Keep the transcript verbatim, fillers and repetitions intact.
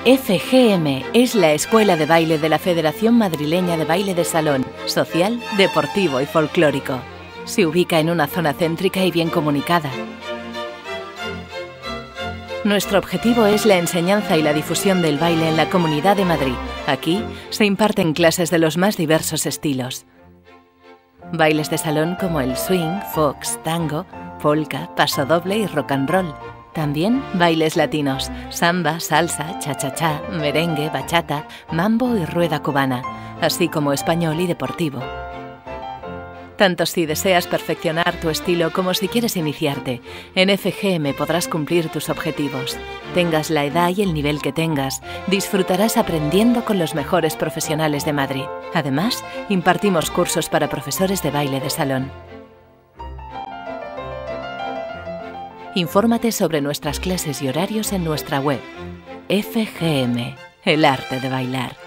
F G M es la escuela de baile de la Federación Madrileña de Baile de Salón, social, deportivo y folclórico. Se ubica en una zona céntrica y bien comunicada. Nuestro objetivo es la enseñanza y la difusión del baile en la Comunidad de Madrid. Aquí se imparten clases de los más diversos estilos. Bailes de salón como el swing, fox, tango, polka, pasodoble y rock and roll. También bailes latinos, samba, salsa, cha-cha-cha, merengue, bachata, mambo y rueda cubana, así como español y deportivo. Tanto si deseas perfeccionar tu estilo como si quieres iniciarte, en F G M podrás cumplir tus objetivos. Tengas la edad y el nivel que tengas, disfrutarás aprendiendo con los mejores profesionales de Madrid. Además, impartimos cursos para profesores de baile de salón. Infórmate sobre nuestras clases y horarios en nuestra web. F G M, el arte de bailar.